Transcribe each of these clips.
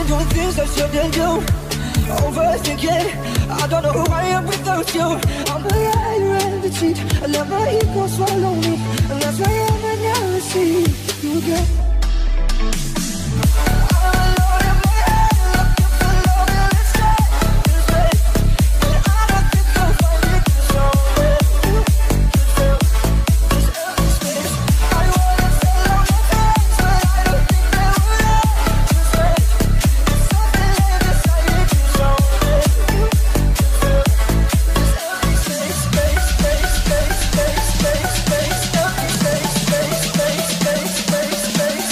doing things I shouldn't do. Overthinking, I don't know who I am without you. I'm a liar and a cheat. I let my ego swallow me, and that's why I never see you again. Space.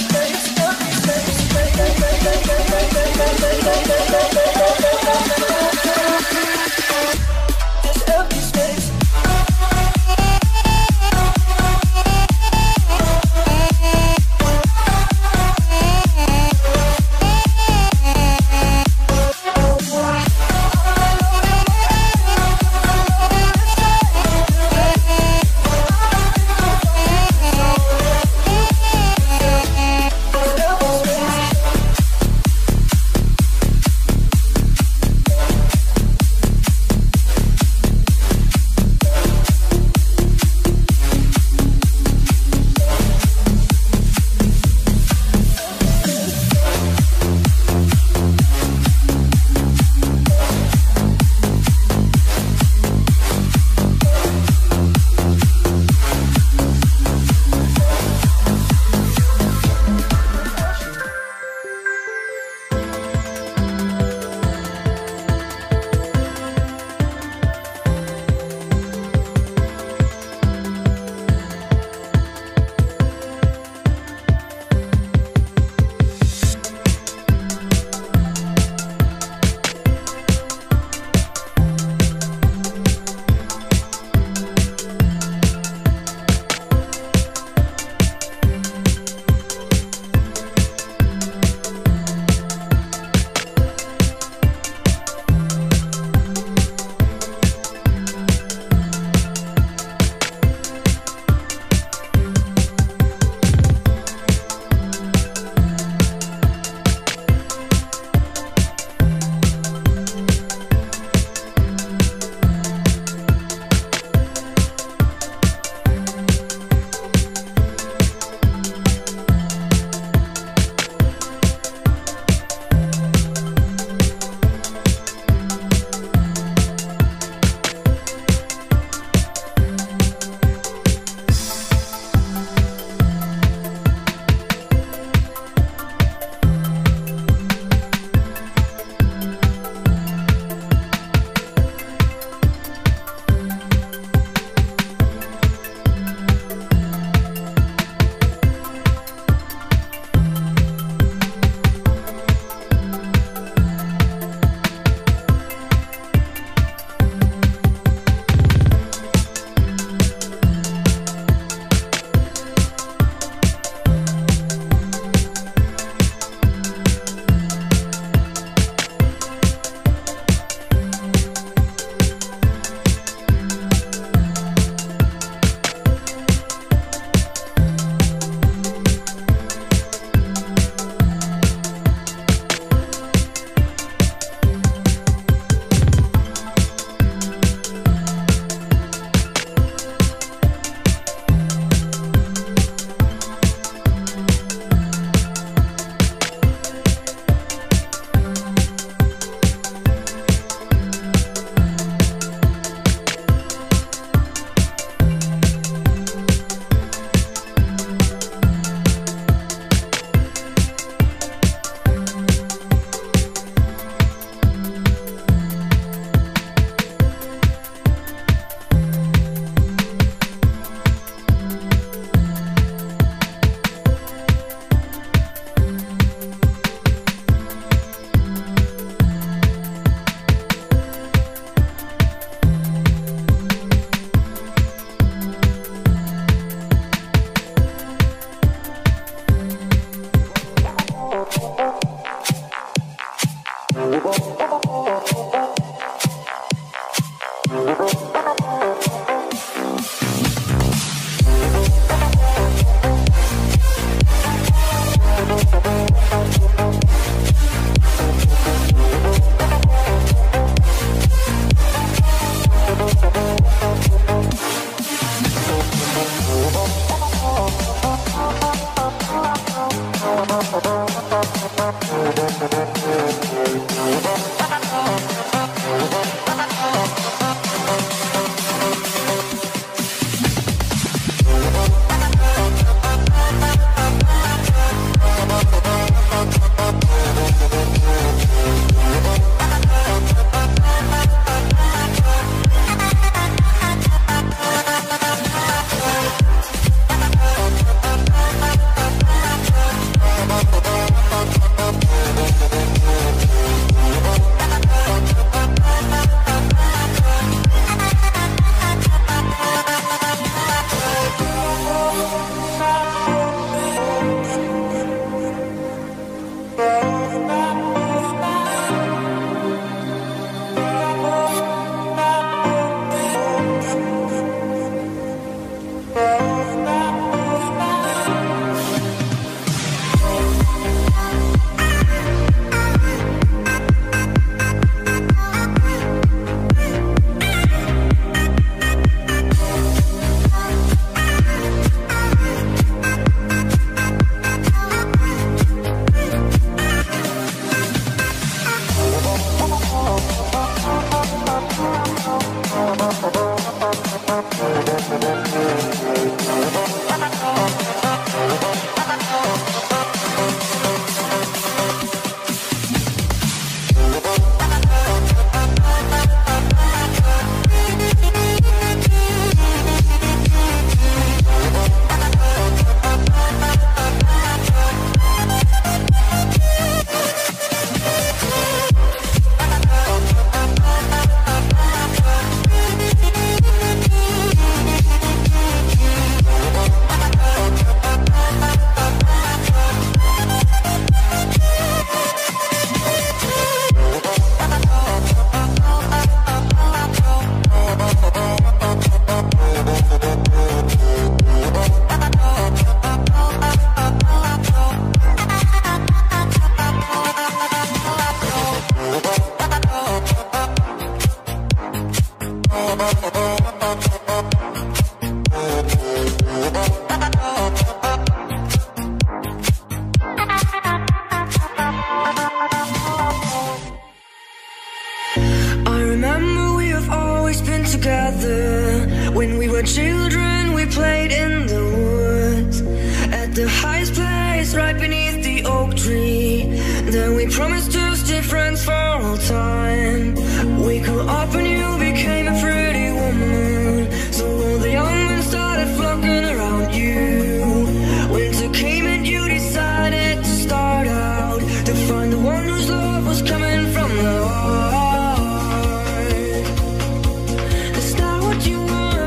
Then we promised to stay friends for all time. We grew up and you became a pretty woman, so all the young men started flocking around you. Winter came and you decided to start out to find the one whose love was coming from the heart. Is that what you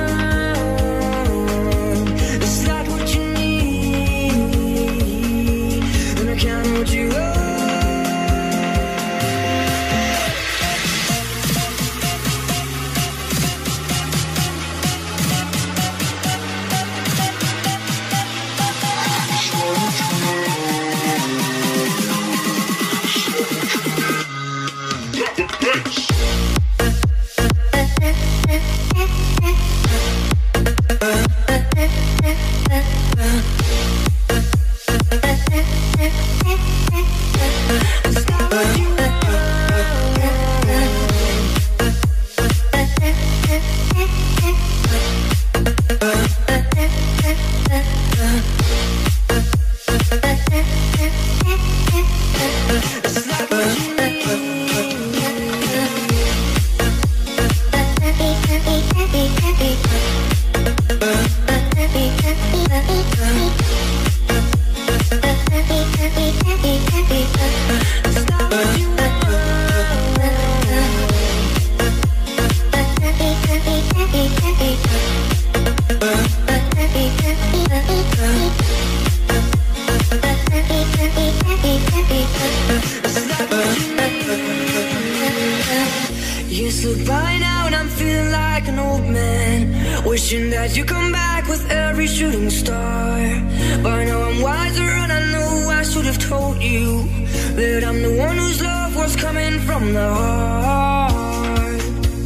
want? Is that what you need? And I can't hold you up. Years look by now and I'm feeling like an old man, wishing that you come back with every shooting star. By now I'm wiser and I know I should have told you that I'm the one whose love was coming from the heart.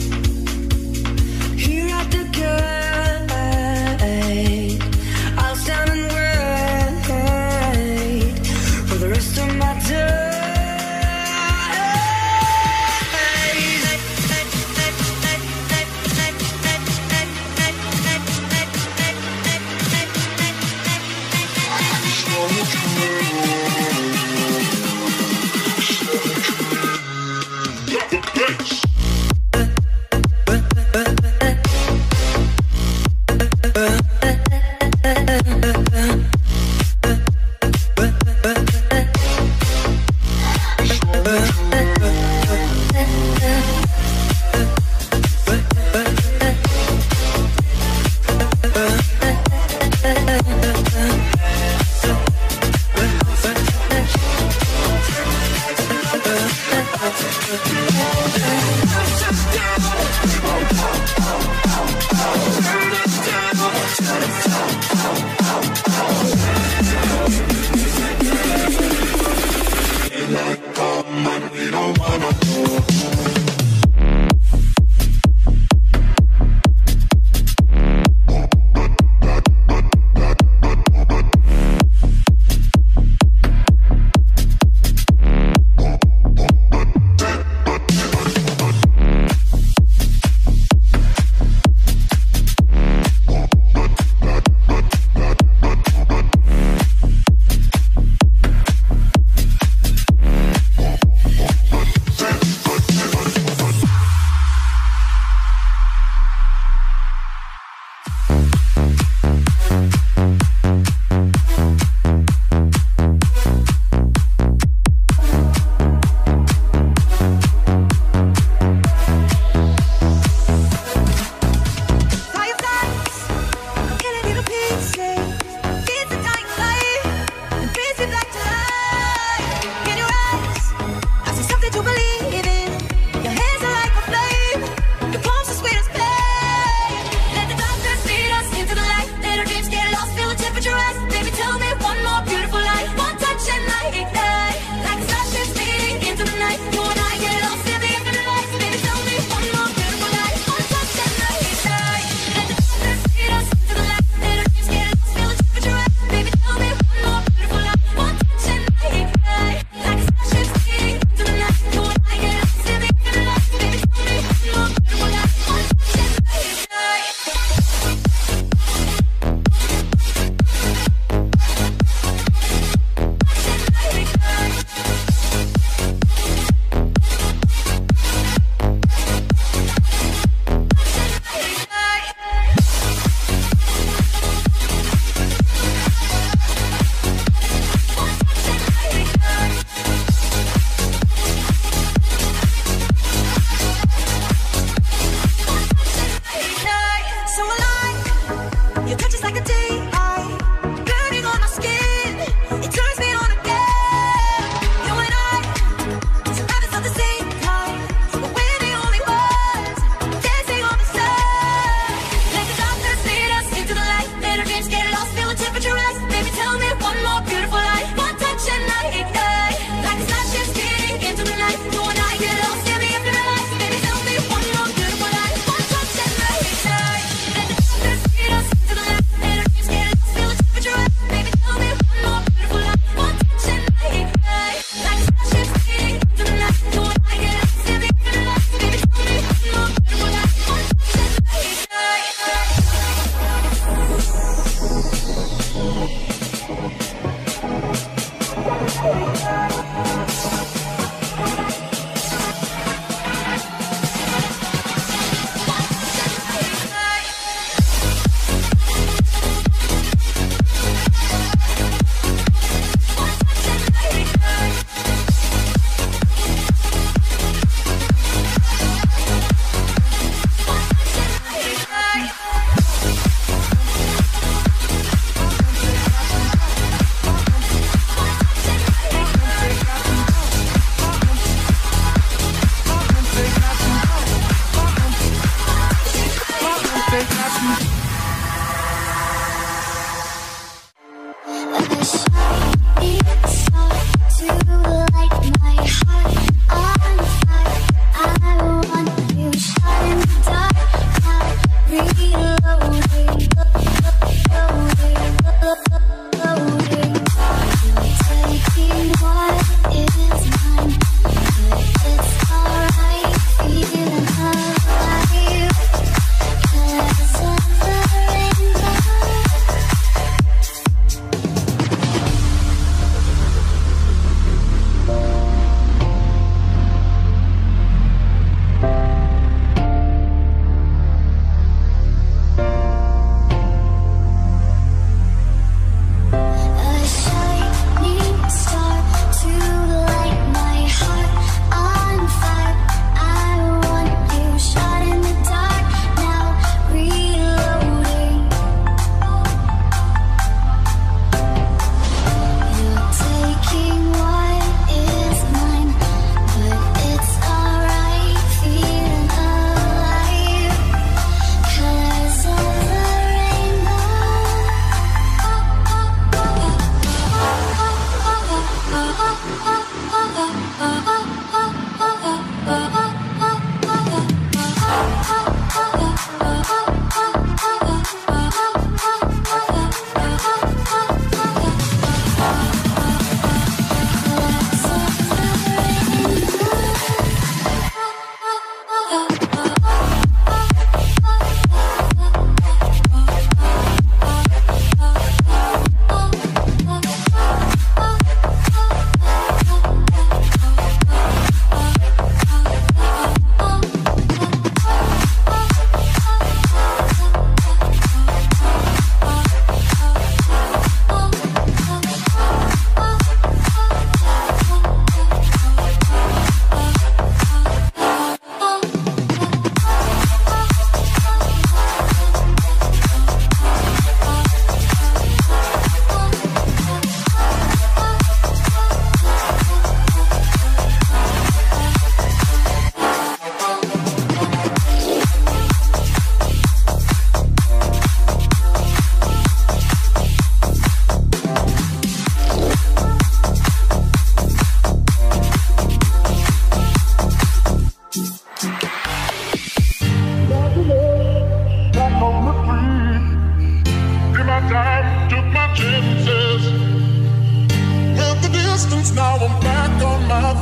Here at the gate, I'll stand and wait for the rest of my day.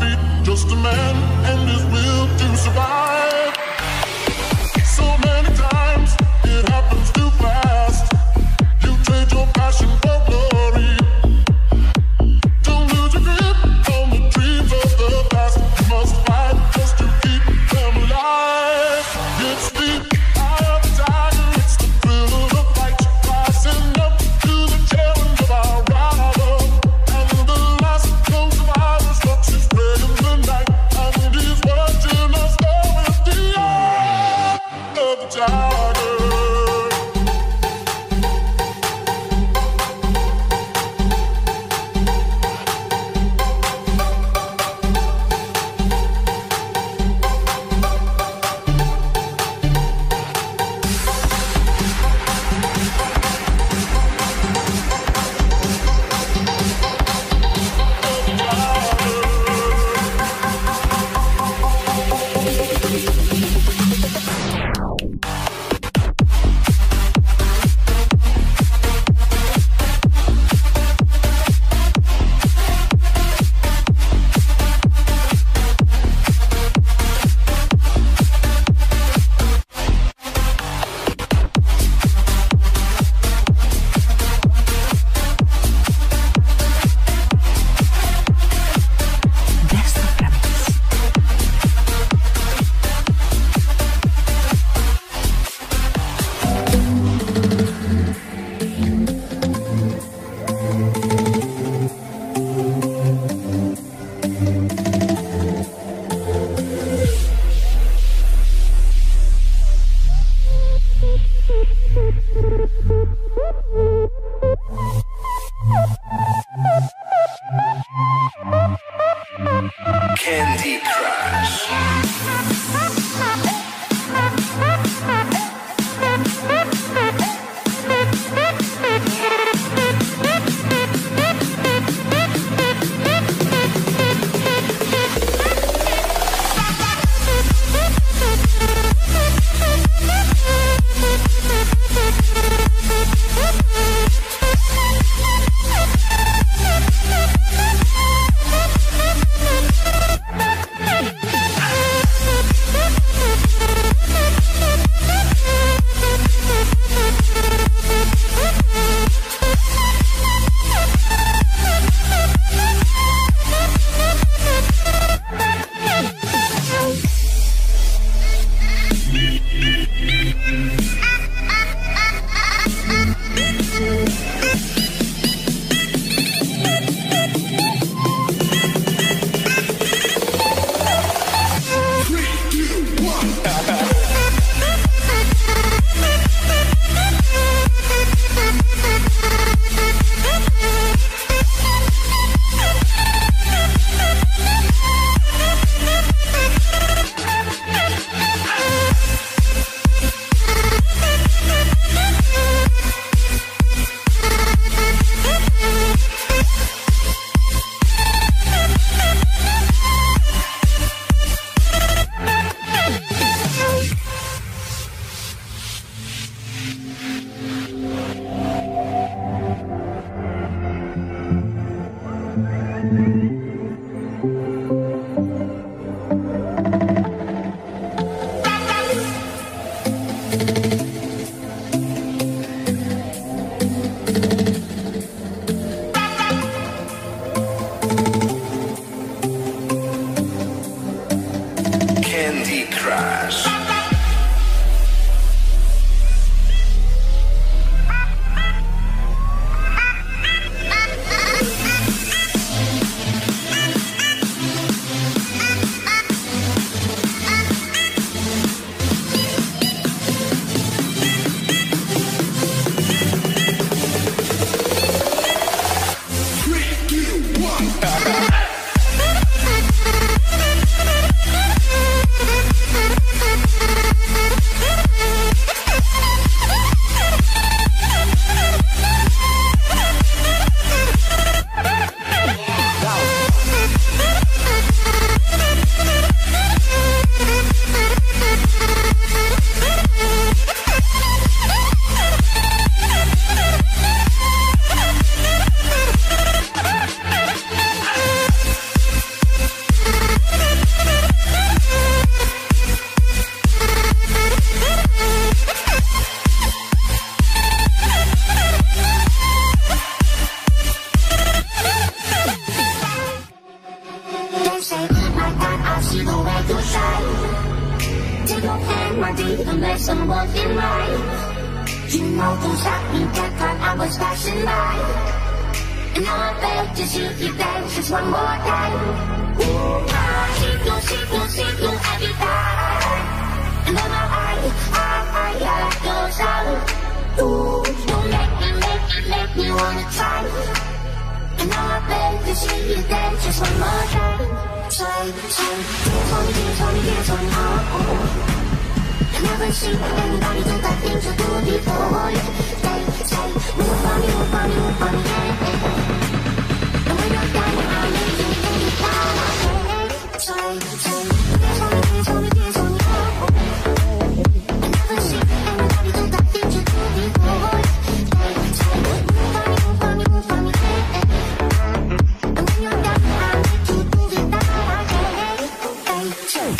feet, just a man and his will to survive. So many times it happens too fast. You trade your passion for glory. Don't lose your grip on the dreams of the past. You must fight just to keep them alive. It's the eye of the tiger, it's the thrill of the fight. Rising up to the challenge of our rival. And the last known survivor stalks his prey in the night. And he's watching us go with the eye of the tiger. Candy Crush. Candy Crush. like that, I see the way to shine. Take your hand, my dear, and make some work in mine. You know to shot me that time I was passing by. And now I beg to see you dance just one more time. Ooh, see you every time. And then I like your sound. Ooh, don't make me wanna try. And now I beg to see you dance just one more time. Say, dance on me, oh. I never seen anybody do that thing you do before. Say, move on me, yeah. And when you're done, I'll make you bring it down. Say, dance on me, oh. I never seen anybody do that thing you do before. Say, move on me, yeah. And when you're done, I'll make you bring it down. Say,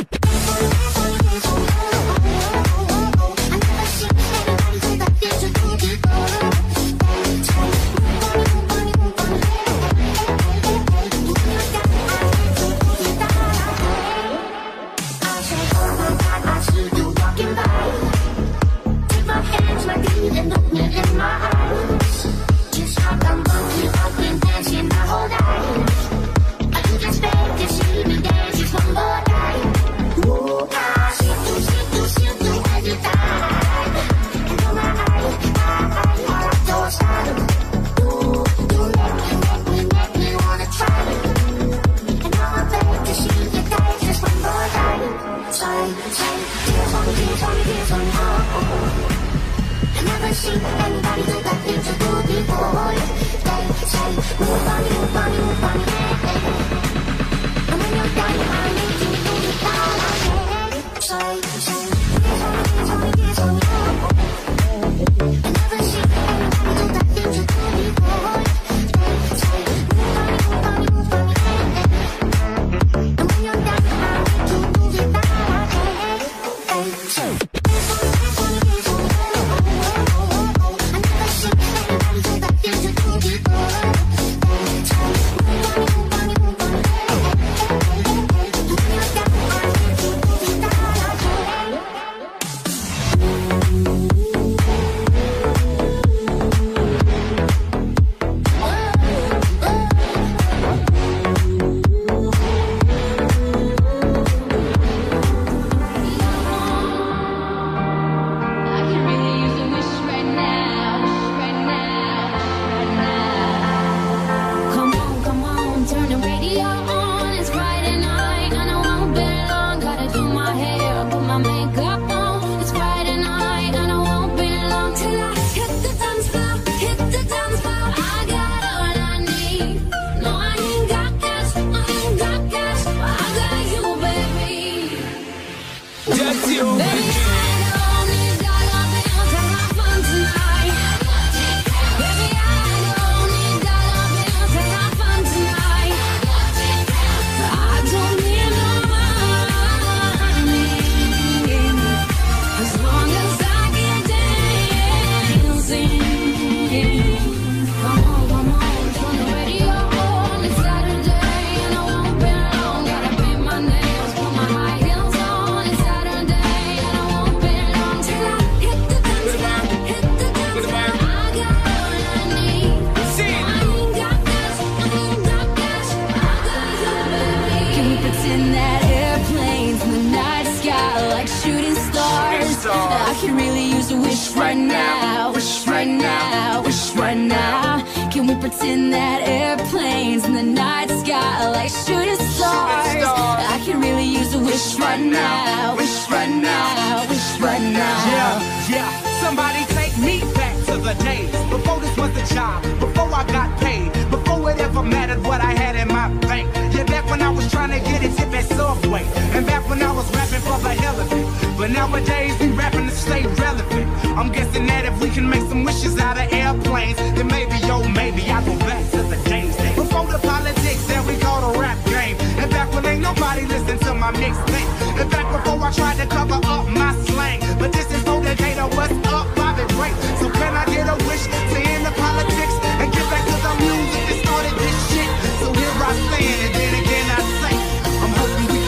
and then again I say, I'm hoping we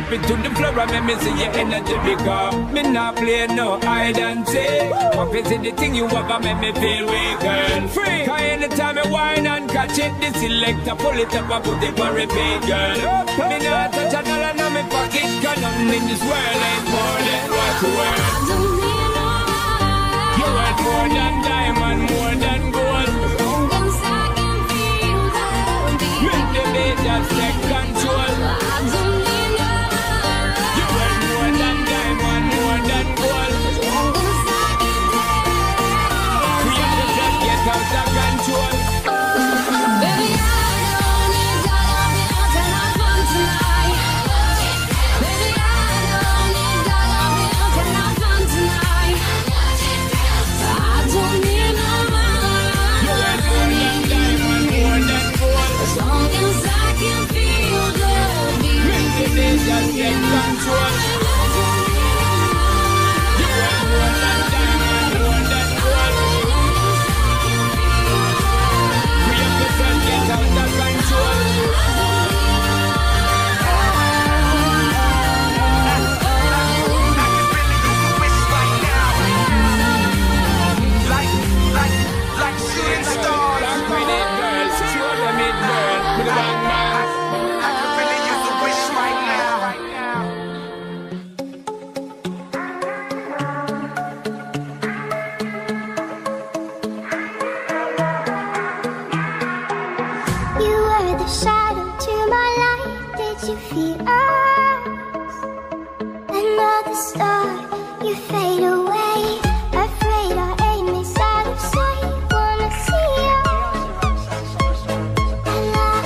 Drop it to the floor and make me see your energy because me not play no hide and seek. Pop it in the thing you have and make me feel weak, girl. Free. Cause anytime I whine and catch it, the selector pull it up and put it for repeat, girl. Me not touch a dollar in my pocket, cause nothing in this world ain't more than what you worth. You worth more than diamond, more than gold. Make the beat just take control. You worth more than diamond, more than gold. We have to just get out of control. Baby, I don't need dollar bills and I'm fun tonight. Baby, I don't need dollar bills and I'm fun tonight. I don't need no money. You worth more than diamond, more than gold. As long as I can feel the beat. Make the beat just take control. You worth more than diamond, more than gold. We have to just get out of control. Like shooting stars. Black pretty girls, show them it, girl. With the bang bang. I could really use a wish right now. You were the shadow to my light. Did you feel us? Another star, you fade away. Afraid our aim is out of sight. Wanna see us alive.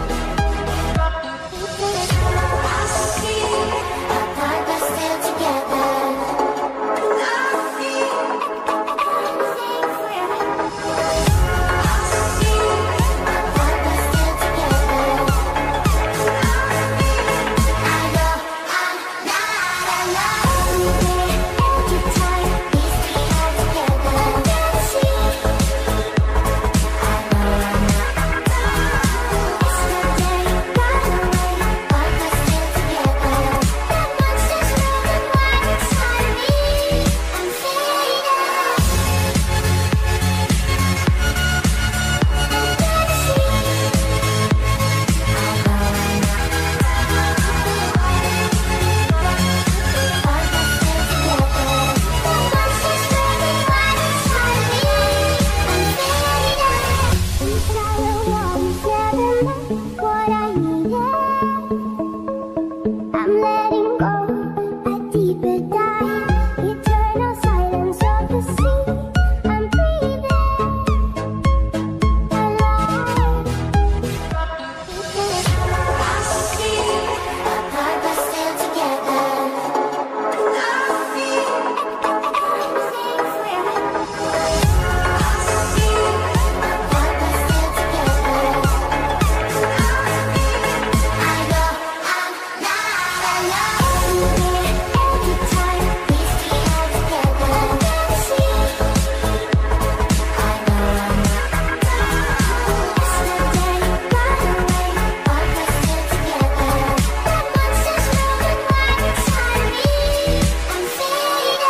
I see our purpose still together. I see everything forever. I see our purpose still together. I know I'm not alone. Every time we stay together. See, I know I'm not alone. It's the day, right away. Purpose still together. That monster's moving right inside of me. I'm fading. I'm letting go, a deeper dive, eternal silence of the sea. I'm breathing alive. I see our purpose still together. I see everything forever. I see our purpose still together. I know I'm not alone. Every time we stay together. See, I know I'm not alone. It's the day, right away. Purpose still together. That monster's moving right inside of me. I'm fading.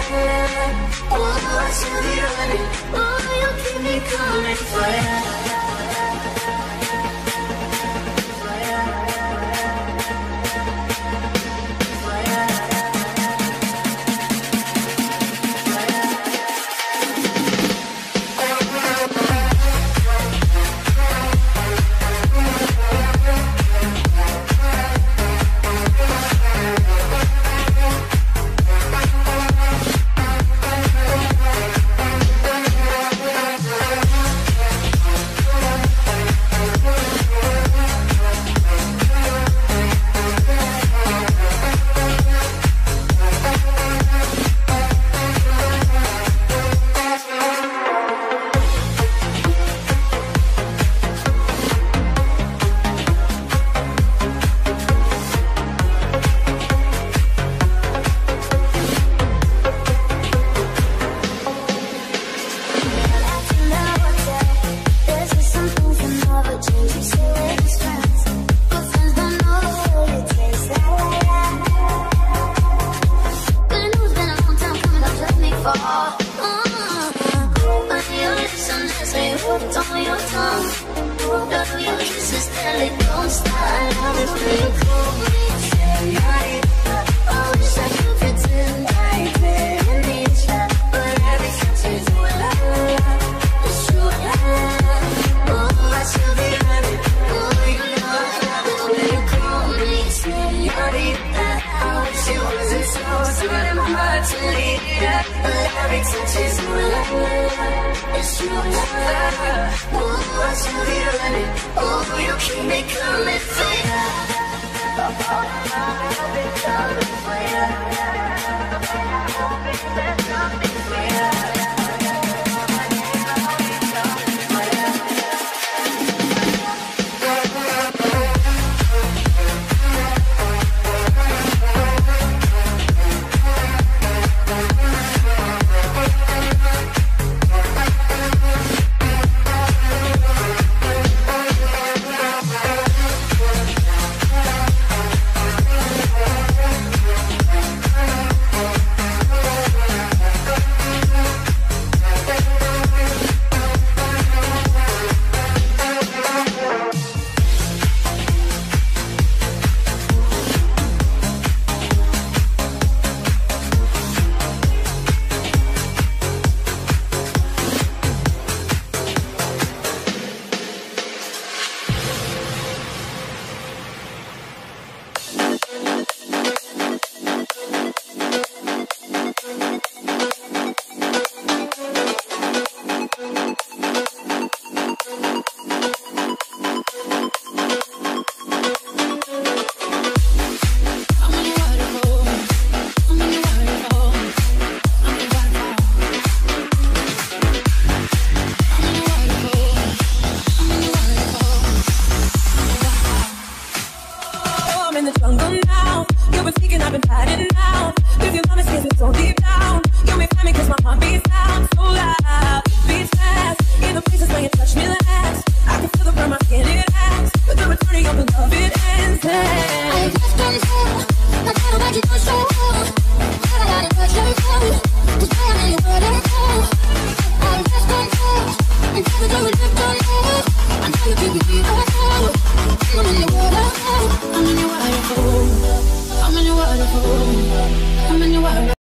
Oh, I should be running. Oh, you keep me coming for ya. I'm in your waterfall.